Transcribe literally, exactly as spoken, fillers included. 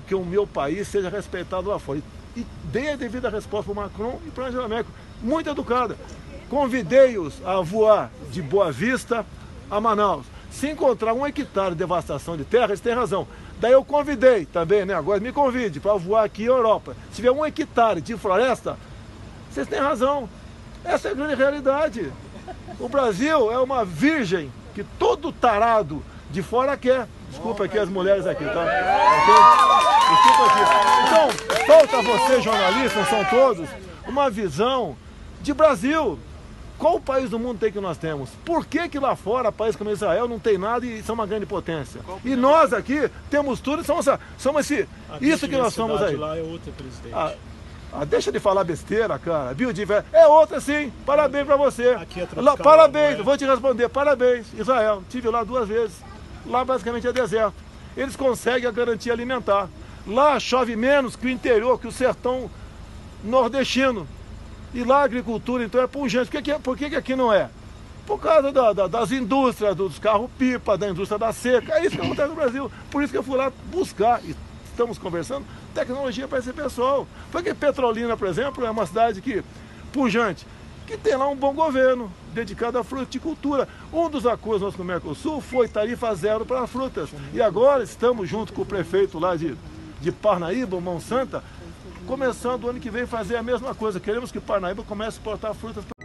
que o meu país seja respeitado lá fora. E, e dei a devida resposta para o Macron e para a Angela Merkel, muito educada. Convidei-os a voar de Boa Vista a Manaus. Se encontrar um hectare de devastação de terra, eles têm razão. Daí eu convidei também, né? Agora me convide para voar aqui na Europa. Se tiver um hectare de floresta, vocês têm razão. Essa é a grande realidade. O Brasil é uma virgem que todo tarado de fora quer. Desculpa aqui as mulheres aqui, tá? Okay? Desculpa aqui. Então, falta você, jornalistas, são todos, uma visão de Brasil. Qual o país do mundo tem que nós temos? Por que que lá fora, país como Israel, não tem nada e são uma grande potência? E nós aqui temos tudo e somos, somos esse, isso que nós somos aí. Lá é outra, presidente. Ah, ah, deixa de falar besteira, cara. Biodiversidade é outra sim. Parabéns para você. Aqui é tropical, lá, parabéns, é? vou te responder. Parabéns, Israel. Tive lá duas vezes. Lá basicamente é deserto. Eles conseguem a garantia alimentar. Lá chove menos que o interior, que o sertão nordestino. E lá a agricultura, então, é pungente. Por que, que, por que, que aqui não é? Por causa da, da, das indústrias, dos carros-pipa, da indústria da seca. É isso que acontece no Brasil. Por isso que eu fui lá buscar, e estamos conversando, tecnologia para esse pessoal. Porque Petrolina, por exemplo, é uma cidade que, pujante, que tem lá um bom governo dedicado à fruticultura. Um dos acordos com o Mercosul foi tarifa zero para frutas. E agora estamos junto com o prefeito lá de, de Parnaíba, o Monsanto, começando o ano que vem fazer a mesma coisa. Queremos que Parnaíba comece a exportar frutas.